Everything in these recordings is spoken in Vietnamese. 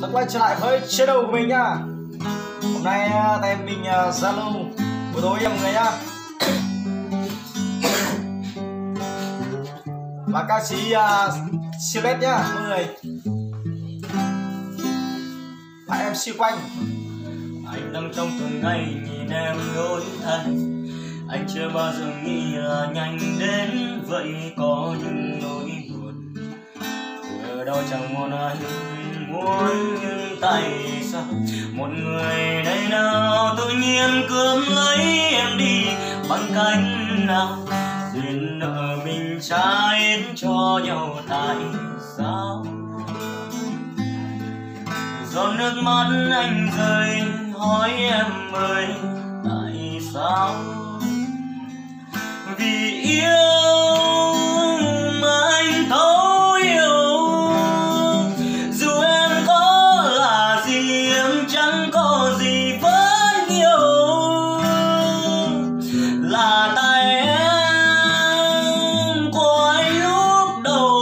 Được quay trở lại với channel của mình nhá. Hôm nay em mình Zalo buổi tối em người nhá. Và ca sĩ Silet nhá mọi người. Và em siêu quanh. Anh đang trong từng ngày nhìn em đổi thay. Anh chưa bao giờ nghĩ là nhanh đến vậy, có những nỗi buồn từ đâu chẳng muốn anh muốn, nhưng tại sao một người đây nào tự nhiên cướp lấy em đi, bằng cách nào duyên nợ mình trả hết cho nhau, tại sao giọt nước mắt anh rơi hỏi em ơi tại sao, vì yêu mà anh thấu hiểu, dù em có là gì em chẳng có gì vẫn yêu, là tại em của anh lúc đầu,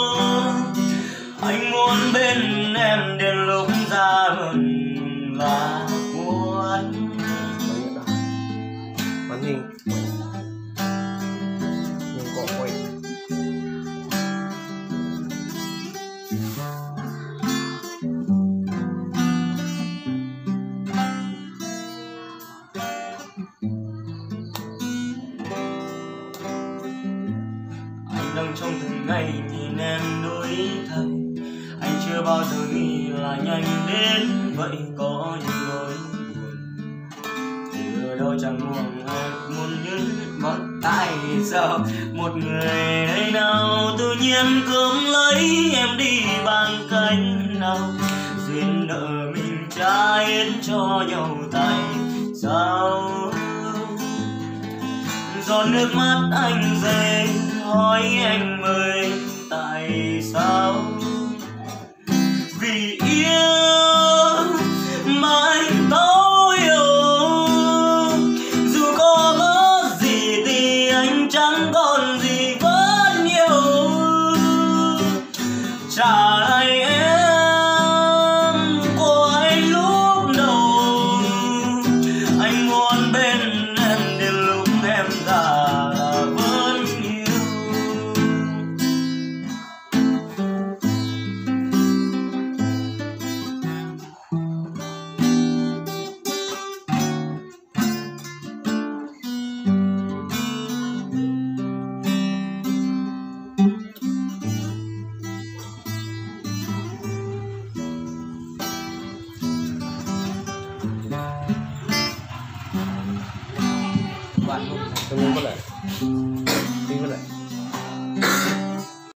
anh muốn bên em đến lúc ra vườn là của anh. Màn hình nhưng có quay anh đang trong từng ngày nhìn em đổi thay. Anh chưa bao giờ nghĩ là nhanh đến vậy, có những nỗi buồn từ đâu chẳng muốn hay muốn nhớ mất, tại sao một người đây nào tự nhiên cướp lấy em đi, bằng cách nào duyên nợ mình trả hết cho nhau, tại sao giọt nước mắt anh rơi hỏi em ơi tại sao, vì yêu mà anh thấu hiểu, dù có mất gì thì anh chẳng còn gì vẫn yêu, trả lại em của anh lúc đầu, anh muốn bên em đến lúc em già là vẫn yêu. bạn không có lại